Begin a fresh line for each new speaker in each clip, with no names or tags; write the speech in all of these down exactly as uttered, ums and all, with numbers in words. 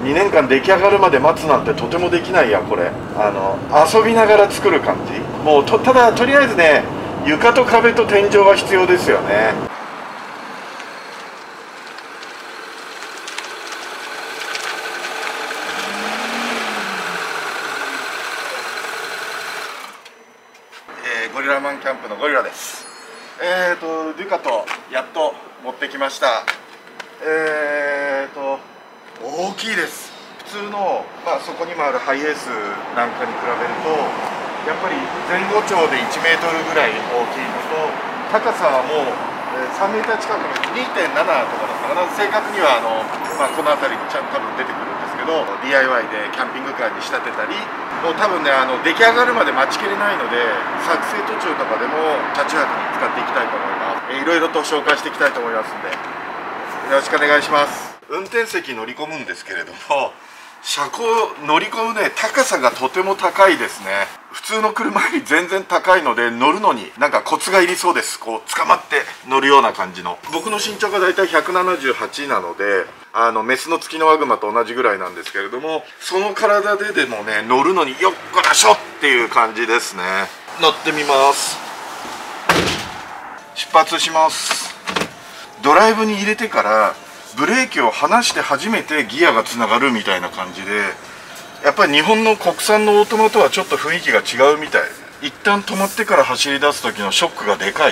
にねんかん出来上がるまで待つなんてとてもできないや。これあの遊びながら作る感じ。もうとただとりあえずね、床と壁と天井は必要ですよね。えー、ゴリラマンキャンプのゴリラです。えーとデュカトやっと持ってきました。えーと大きいです。普通の、まあ、そこにもあるハイエースなんかに比べるとやっぱり前後長でいちメートルぐらい大きいのと、高さはもう、えー、さんメーター近くの にてんなな とかだったかな。正確にはあの、まあ、この辺りにちゃんと多分出てくるんですけど、 ディーアイワイ でキャンピングカーに仕立てたり、もう多分ねあの出来上がるまで待ちきれないので、作成途中とかでも車中泊に使っていきたいと思います。えー、いろいろと紹介していきたいと思いますんでよろしくお願いします。運転席乗り込むんですけれども、車高乗り込むね、高さがとても高いですね。普通の車より全然高いので、乗るのになんかコツがいりそうです。こう捕まって乗るような感じの。僕の身長がだいたいひゃくななじゅうはちなので、あのメスのツキノワグマと同じぐらいなんですけれども、その体ででもね乗るのによっこらしょっていう感じですね。乗ってみます。出発します。ドライブに入れてからブレーキを離して初めてギアがつながるみたいな感じで、やっぱり日本の国産のオートマとはちょっと雰囲気が違うみたい。一旦止まってから走り出す時のショックがでかい。はい、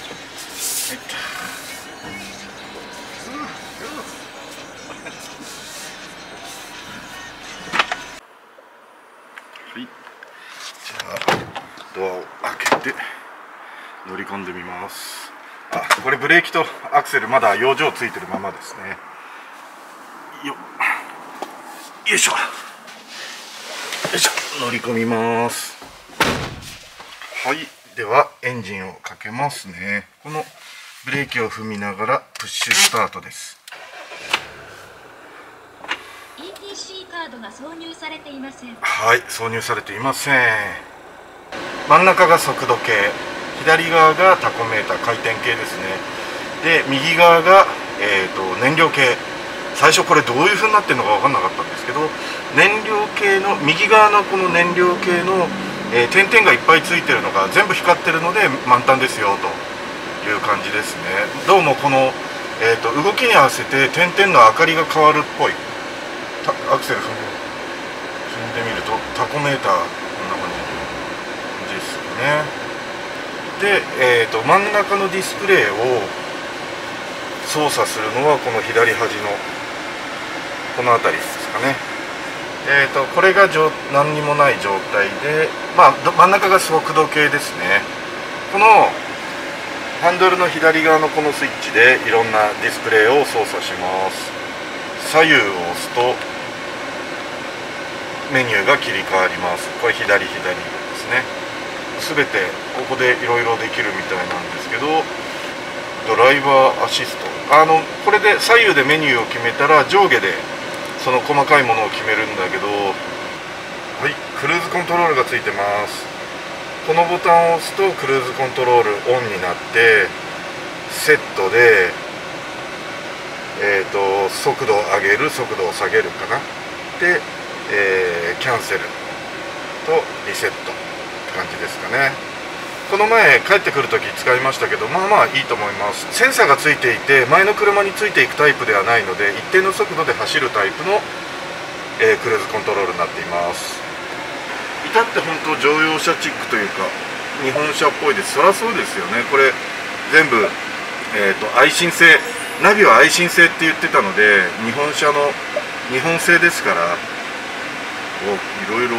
じゃあドアを開けて乗り込んでみます。あ、これブレーキとアクセルまだ養生ついてるままですね。よよいしょよいしょ、乗り込みます。はい、ではエンジンをかけますね。このブレーキを踏みながらプッシュスタートです。
イーティーシー カードが挿入されていません。
はい、挿入されていません。真ん中が速度計、左側がタコメーター、回転計ですね。で右側が、えー、と燃料計。最初これどういう風になってるのか分かんなかったんですけど、燃料計の右側のこの燃料計の、えー、点々がいっぱいついてるのが全部光ってるので満タンですよという感じですね。どうもこの、えー、と動きに合わせて点々の明かりが変わるっぽい。アクセル踏んでみるとタコメーターこんな感じですね。で、えー、と真ん中のディスプレイを操作するのはこの左端のこの辺りですかね。えー、とこれが何にもない状態で、まあ、真ん中が速度計ですね。このハンドルの左側のこのスイッチでいろんなディスプレイを操作します。左右を押すとメニューが切り替わります。これ左左ですね。すべてここでいろいろできるみたいなんですけど、ドライバーアシスト、あのこれで左右でメニューを決めたら上下でその細かいものを決めるんだけど、はい、クルーズコントロールがついてます。このボタンを押すとクルーズコントロールオンになって、セットで、えー、と速度を上げる、速度を下げるかな。で、えー、キャンセルとリセットって感じですかね。この前帰ってくるとき使いましたけど、まあまあいいと思います。センサーがついていて前の車についていくタイプではないので、一定の速度で走るタイプの、えー、クルーズコントロールになっています。至って本当乗用車チックというか日本車っぽいです。そりゃそうですよね。これ全部、えー、と愛信製、ナビは愛信製って言ってたので日本車の日本製ですから、おいろいろ。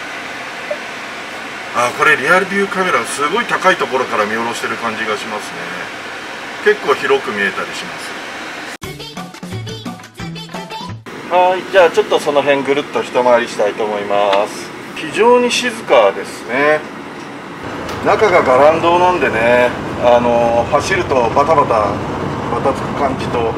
あ、これリアルビューカメラすごい高いところから見下ろしてる感じがしますね。結構広く見えたりします。はい、じゃあちょっとその辺ぐるっと一回りしたいと思います。非常に静かですね。中がガランドなんでね、あの走るとバタバタバタつく感じと、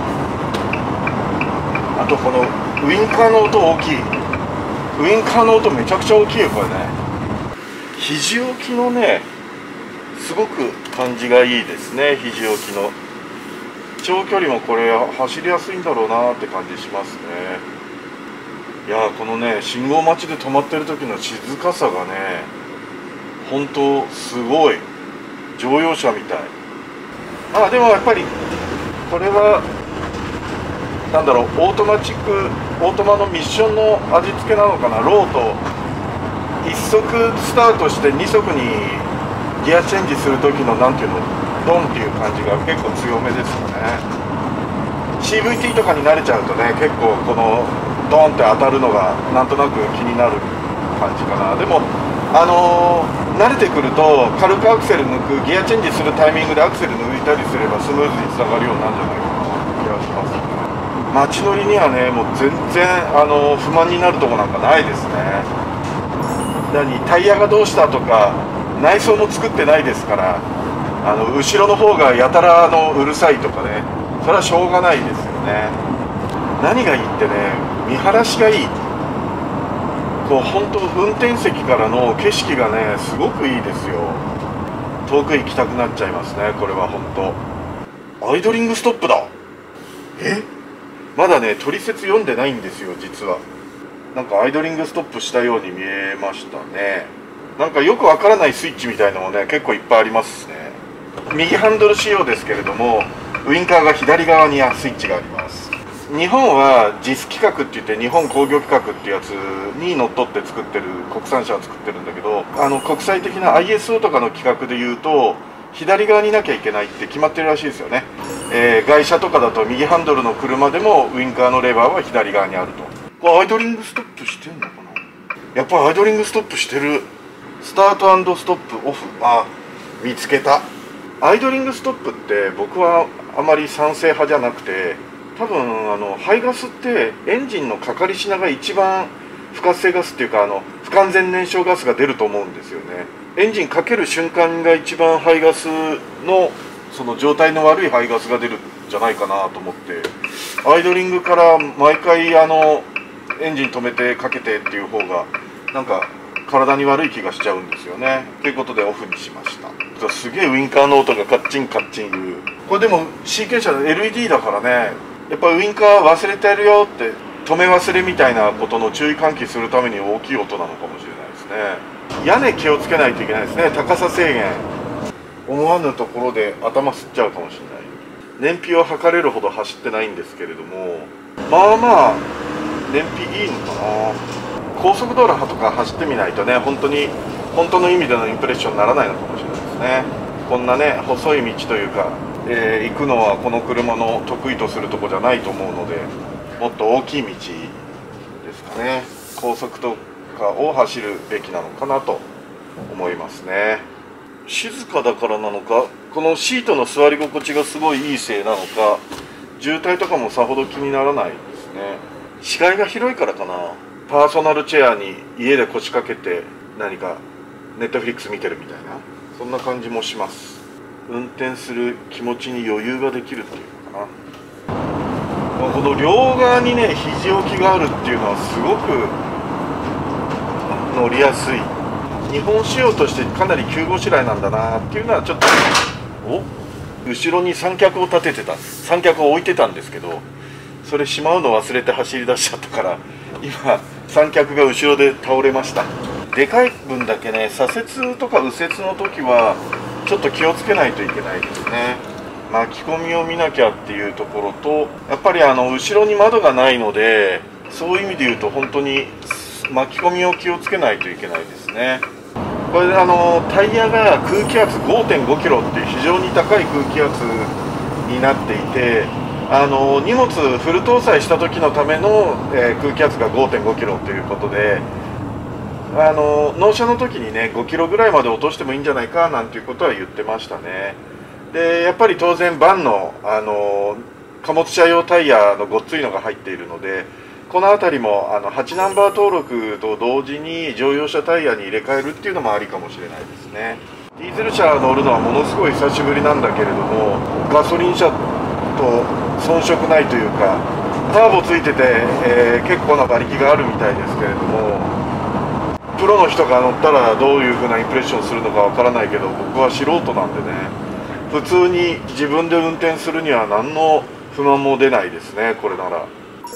あとこのウインカーの音大きい。ウインカーの音めちゃくちゃ大きいよこれね。肘置きのね、すごく感じがいいですね。肘置きの長距離もこれ走りやすいんだろうなって感じしますね。 いやー、このね信号待ちで止まってる時の静かさがね、本当すごい乗用車みたい。あ、でもやっぱりこれはなんだろう、オートマチックオートマのミッションの味付けなのかな。ローといっ速スタートしてに速にギアチェンジする時のなんていうの、ドンっていう感じが結構強めですよね。 シーブイティー とかに慣れちゃうとね、結構このドンって当たるのがなんとなく気になる感じかな。でもあのー、慣れてくると軽くアクセル抜く、ギアチェンジするタイミングでアクセル抜いたりすればスムーズにつながるようになるんじゃないかな気がしますね。街乗りにはね、もう全然あのー、不満になるとこなんかないですね。何、タイヤがどうしたとか内装も作ってないですから、あの後ろの方がやたらあのうるさいとかね、それはしょうがないですよね。何がいいってね、見晴らしがいい。こう本当運転席からの景色がねすごくいいですよ。遠く行きたくなっちゃいますね、これは本当。アイドリングストップだ。え、まだね取説読んでないんですよ実は。なんかアイドリングストップしたように見えましたね。なんかよくわからないスイッチみたいのもね結構いっぱいありますね。右ハンドル仕様ですけれども、ウインカーが左側にスイッチがあります。日本はジス規格って言って、日本工業規格ってやつにのっとって作ってる、国産車を作ってるんだけど、あの国際的な アイエスオー とかの規格でいうと左側にいなきゃいけないって決まってるらしいですよね。えー、外車とかだと右ハンドルの車でもウインカーのレバーは左側にあると。これアイドリングストップしてんのかな。やっぱりアイドリングストップしてる。スタート&ストップオフ、あ、見つけた。アイドリングストップって僕はあまり賛成派じゃなくて、多分あの排ガスってエンジンのかかりしなが一番不活性ガスっていうか、あの不完全燃焼ガスが出ると思うんですよね。エンジンかける瞬間が一番排ガスのその状態の悪い排ガスが出るんじゃないかなと思って、アイドリングから毎回あのエンジン止めてかけてっていう方がなんか体に悪い気がしちゃうんですよね。ということでオフにしました。すげえウインカーの音がカッチンカッチン言う。これでも シーケー 車の エルイーディー だからね、やっぱウインカー忘れてるよって止め忘れみたいなことの注意喚起するために大きい音なのかもしれないですね。屋根気をつけないといけないですね。高さ制限、思わぬところで頭吸っちゃうかもしれない。燃費を測れるほど走ってないんですけれども、まあまあ燃費いいのかな。高速道路とか走ってみないとね、本当に本当の意味でのインプレッションにならないのかもしれないですね。こんなね細い道というか、えー、行くのはこの車の得意とするとこじゃないと思うので、もっと大きい道ですかね、高速とかを走るべきなのかなと思いますね。静かだからなのか、このシートの座り心地がすごいいいせいなのか、渋滞とかもさほど気にならないですね。視界が広いからかな。パーソナルチェアに家で腰掛けて何かネットフリックス見てるみたいな、そんな感じもします。運転する気持ちに余裕ができるっていうのかな。この両側にね肘置きがあるっていうのはすごく乗りやすい。日本仕様としてかなり急ごしらえなんだなっていうのはちょっと、お後ろに三脚を立ててた、三脚を置いてたんですけど、それしまうの忘れて走り出しちゃったから、今三脚が後ろで倒れました。でかい分だけね、左折とか右折の時はちょっと気をつけないといけないですね。巻き込みを見なきゃっていうところと、やっぱりあの後ろに窓がないので、そういう意味で言うと本当に巻き込みを気をつけないといけないですね。これであのタイヤが空気圧 ごてんごキロっていう非常に高い空気圧になっていて、あの荷物フル搭載した時のための、えー、空気圧が ごてんごキロということで、あの納車の時にねごキロぐらいまで落としてもいいんじゃないかなんていうことは言ってましたね。でやっぱり当然バンの、あの貨物車用タイヤのごっついのが入っているので、この辺りもあのはちナンバー登録と同時に乗用車タイヤに入れ替えるっていうのもありかもしれないですね。ディーゼル車乗るのはものすごい久しぶりなんだけれども、ガソリン車と遜色ないというか、ターボついてて、えー、結構な馬力があるみたいですけれども、プロの人が乗ったらどういう風なインプレッションするのかわからないけど、僕は素人なんでね、普通に自分で運転するには何の不満も出ないですね、これなら。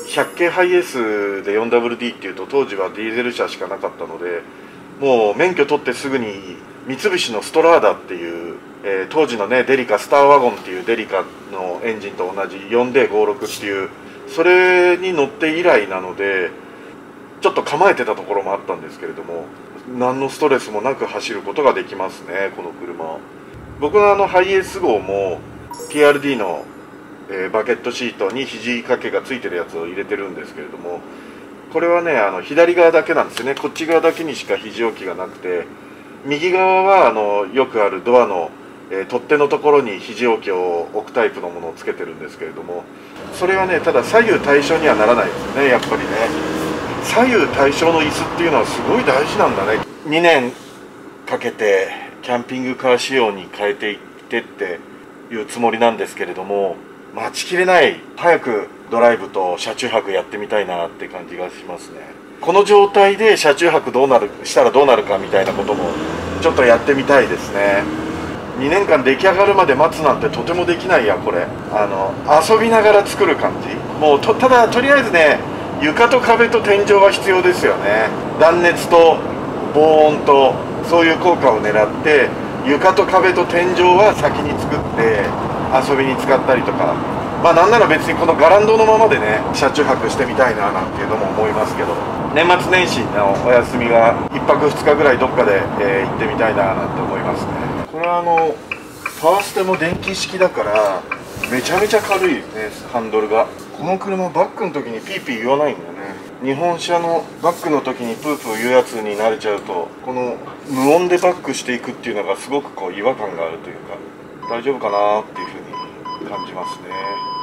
ひゃっけいハイエースで フォーダブリューディー っていうと当時はディーゼル車しかなかったので、もう免許取ってすぐに三菱のストラーダっていう、えー、当時のねデリカスターワゴンっていうデリカのエンジンと同じ よんディーごじゅうろく っていう、それに乗って以来なのでちょっと構えてたところもあったんですけれども、何のストレスもなく走ることができますね、この車。僕のあのハイエース号も ティーアールディー の、えー、バケットシートに肘掛けがついてるやつを入れてるんですけれども、これはねあの左側だけなんですよね。こっち側だけにしか肘置きがなくて、右側はあのよくあるドアの、えー、取っ手のところに肘置きを置くタイプのものをつけてるんですけれども、それはねただ左右対称にはならないですよね、やっぱりね。左右対称の椅子っていうのはすごい大事なんだね。にねんかけてキャンピングカー仕様に変えていってっていうつもりなんですけれども、待ちきれない。早くドライブと車中泊やってみたいなって感じがしますね。この状態で車中泊どうなるしたらどうなるかみたいなこともちょっとやってみたいですね。にねんかん出来上がるまで待つなんてとてもできないや、これ。あの遊びながら作る感じ。もうとただとりあえずね、床と壁と天井は必要ですよね。断熱と防音とそういう効果を狙って床と壁と天井は先に作って遊びに使ったりとか、まあなんなら別にこのガランドのままでね車中泊してみたいななんていうのも思いますけど、年末年始のお休みがいっぱくふつかぐらいどっかで、えー、行ってみたいななんて思いますね。これはあのパワーステも電気式だからめちゃめちゃ軽いですね、ハンドルが。この車バックの時にピーピー言わないんだよね。日本車のバックの時にプープー言うやつに慣れちゃうと、この無音でバックしていくっていうのがすごくこう違和感があるというか、大丈夫かなっていうふうに感じますね。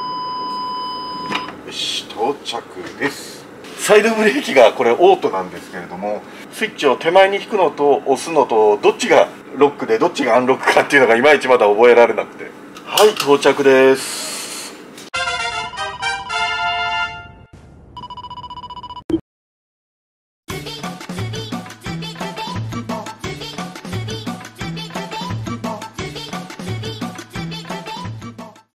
よし、到着です。サイドブレーキがこれオートなんですけれども、スイッチを手前に引くのと押すのとどっちがロックでどっちがアンロックかっていうのがいまいちまだ覚えられなくて。はい、到着です。